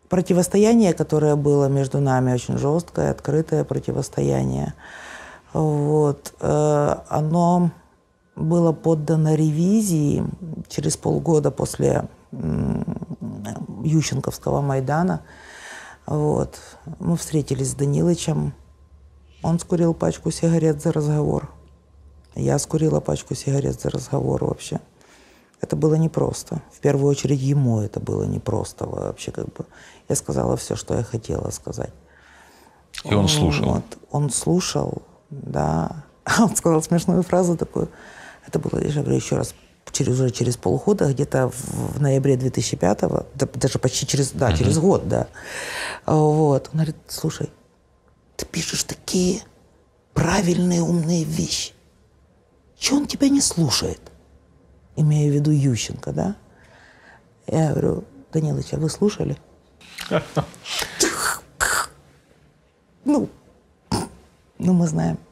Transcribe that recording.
противостояние, которое было между нами, очень жесткое, открытое противостояние, вот, оно было поддано ревизии через полгода после Ющенковского Майдана. Вот. Мы встретились с Данилычем. Он скурил пачку сигарет за разговор. Я скурила пачку сигарет за разговор вообще. Это было непросто. В первую очередь ему это было непросто вообще. Как бы. Я сказала все, что я хотела сказать. И он слушал? Вот. Он слушал, да. Он сказал смешную фразу такую. Это было, я говорю еще раз, уже через полгода, где-то в ноябре 2005-го, даже почти через год, да. Вот. Он говорит, слушай, ты пишешь такие правильные, умные вещи. Чего он тебя не слушает? Имею в виду Ющенко, да? Я говорю, Данилыч, а вы слушали? Ну, мы знаем.